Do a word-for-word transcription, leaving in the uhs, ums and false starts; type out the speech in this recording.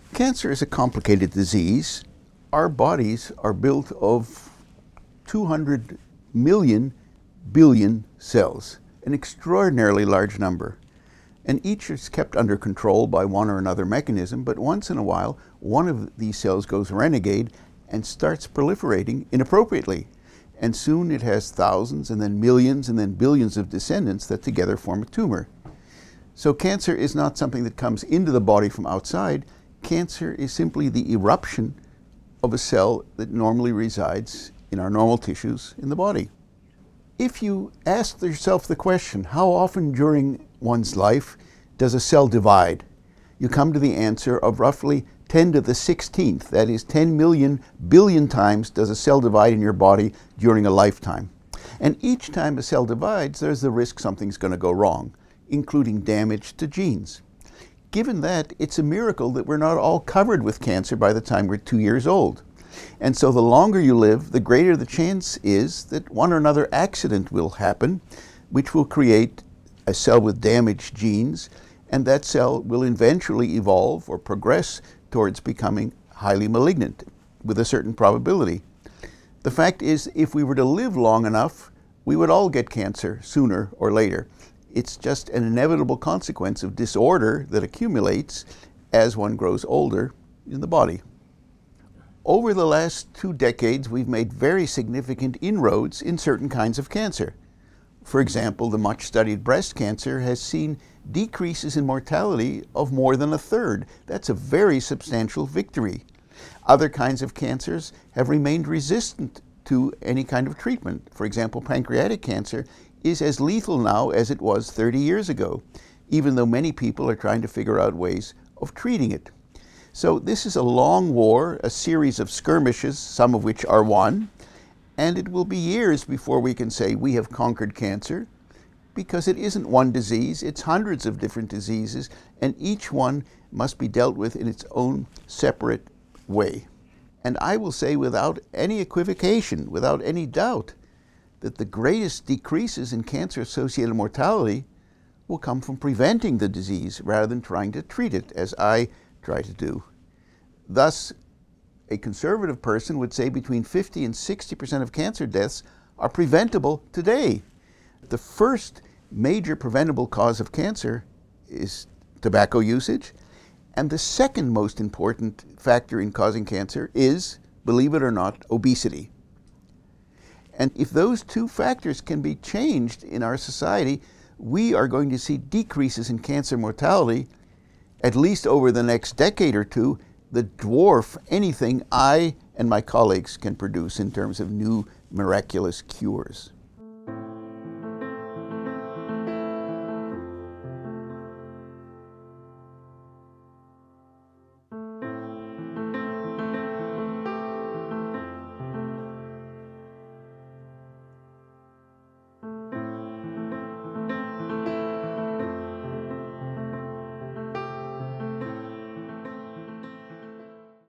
Cancer is a complicated disease. Our bodies are built of two hundred million billion cells, an extraordinarily large number. And each is kept under control by one or another mechanism, but once in a while, one of these cells goes renegade and starts proliferating inappropriately. And soon it has thousands, and then millions, and then billions of descendants that together form a tumor. So cancer is not something that comes into the body from outside. Cancer is simply the eruption of a cell that normally resides in our normal tissues in the body. If you ask yourself the question, how often during one's life does a cell divide? You come to the answer of roughly ten to the sixteenth, that is ten million billion times does a cell divide in your body during a lifetime. And each time a cell divides, there's the risk something's going to go wrong, including damage to genes. Given that, it's a miracle that we're not all covered with cancer by the time we're two years old. And so the longer you live, the greater the chance is that one or another accident will happen, which will create a cell with damaged genes, and that cell will eventually evolve or progress towards becoming highly malignant with a certain probability. The fact is, if we were to live long enough, we would all get cancer sooner or later. It's just an inevitable consequence of disorder that accumulates as one grows older in the body. Over the last two decades, we've made very significant inroads in certain kinds of cancer. For example, the much-studied breast cancer has seen decreases in mortality of more than a third. That's a very substantial victory. Other kinds of cancers have remained resistant to any kind of treatment. For example, pancreatic cancer is as lethal now as it was thirty years ago, even though many people are trying to figure out ways of treating it. So this is a long war, a series of skirmishes, some of which are won, and it will be years before we can say we have conquered cancer, because it isn't one disease, it's hundreds of different diseases, and each one must be dealt with in its own separate way. And I will say without any equivocation, without any doubt, that the greatest decreases in cancer-associated mortality will come from preventing the disease rather than trying to treat it, as I try to do. Thus, a conservative person would say between fifty and sixty percent of cancer deaths are preventable today. The first major preventable cause of cancer is tobacco usage, and the second most important factor in causing cancer is, believe it or not, obesity. And if those two factors can be changed in our society, we are going to see decreases in cancer mortality, at least over the next decade or two, that dwarf anything I and my colleagues can produce in terms of new miraculous cures.